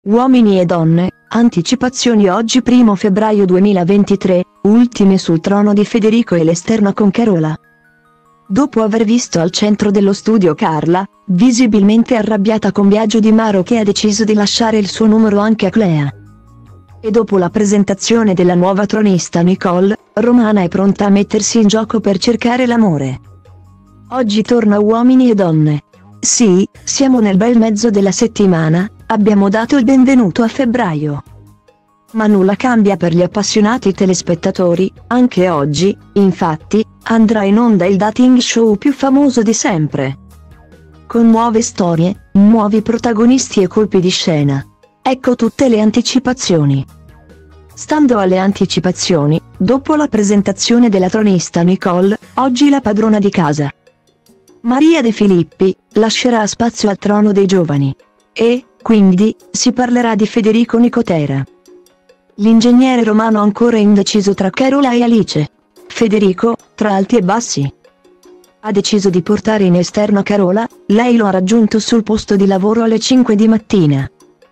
Uomini e donne, anticipazioni oggi 1 febbraio 2023, ultime sul trono di Federico e l'esterna con Carola. Dopo aver visto al centro dello studio Carla, visibilmente arrabbiata con Biagio Di Maro che ha deciso di lasciare il suo numero anche a Clea. E dopo la presentazione della nuova tronista Nicole, Romana è pronta a mettersi in gioco per cercare l'amore. Oggi torna Uomini e donne. Sì, siamo nel bel mezzo della settimana, abbiamo dato il benvenuto a febbraio. Ma nulla cambia per gli appassionati telespettatori, anche oggi, infatti, andrà in onda il dating show più famoso di sempre. Con nuove storie, nuovi protagonisti e colpi di scena. Ecco tutte le anticipazioni. Stando alle anticipazioni, dopo la presentazione della tronista Nicole, oggi la padrona di casa, Maria De Filippi, lascerà spazio al trono dei giovani. E, quindi, si parlerà di Federico Nicotera. L'ingegnere romano ancora indeciso tra Carola e Alice. Federico, tra alti e bassi, ha deciso di portare in esterno Carola, lei lo ha raggiunto sul posto di lavoro alle 5 di mattina.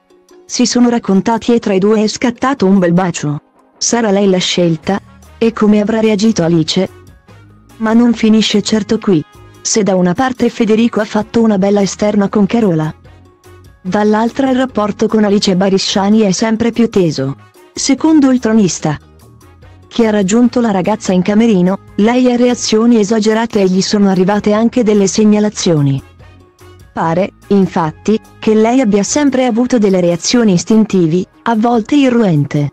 Si sono raccontati e tra i due è scattato un bel bacio. Sarà lei la scelta? E come avrà reagito Alice? Ma non finisce certo qui. Se da una parte Federico ha fatto una bella esterna con Carola, dall'altra il rapporto con Alice Barisciani è sempre più teso. Secondo il tronista, che ha raggiunto la ragazza in camerino, lei ha reazioni esagerate e gli sono arrivate anche delle segnalazioni. Pare, infatti, che lei abbia sempre avuto delle reazioni istintivi, a volte irruente.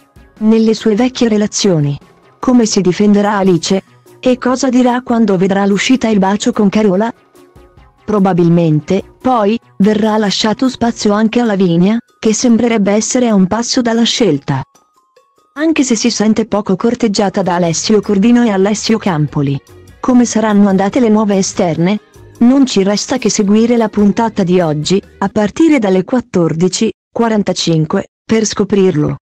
Nelle sue vecchie relazioni. Come si difenderà Alice? E cosa dirà quando vedrà l'uscita e il bacio con Carola? Probabilmente, poi, verrà lasciato spazio anche a Lavinia, che sembrerebbe essere a un passo dalla scelta. Anche se si sente poco corteggiata da Alessio Cordino e Alessio Campoli. Come saranno andate le nuove esterne? Non ci resta che seguire la puntata di oggi, a partire dalle 14:45, per scoprirlo.